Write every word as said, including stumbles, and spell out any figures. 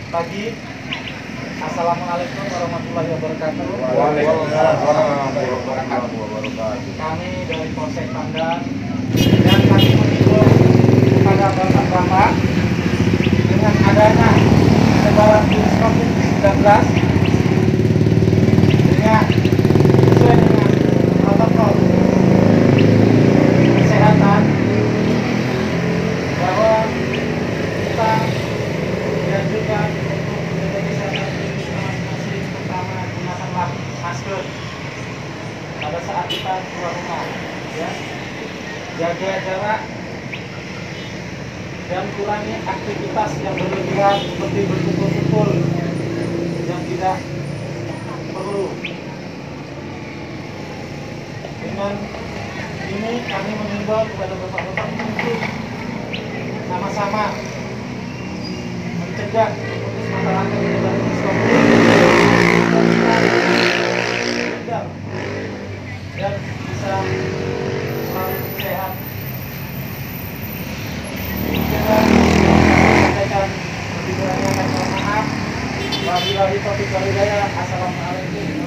pagi. Assalamualaikum warahmatullahi wabarakatuh. Waalaikumsalam warahmatullahi wabarakatuh. Kami dari Polsek Pandan dan kami mengimbau kepada bapak-bapak dengan adanya penyebaran virus covid sembilan belas dengan sesuai dengan protokol kesehatan bahwa kita dianjurkan untuk menjaga kesehatan diri kita masing-masing. Pertama, gunakanlah masker pada saat kita keluar rumah, ya. Jaga jarak dan kurangi aktivitas yang berlebihan seperti berkumpul-kumpul yang tidak perlu. Dengan ini kami mengimbau kepada bapak-bapak untuk sama-sama mencegah memutus mata rantai penyebaran virus COVID dan bisa selalu sehat. Demikianlah sampaikan lebih kurangnya, mohon maaf. Wabillahi taufiq wal hidayah. Assalamualaikum.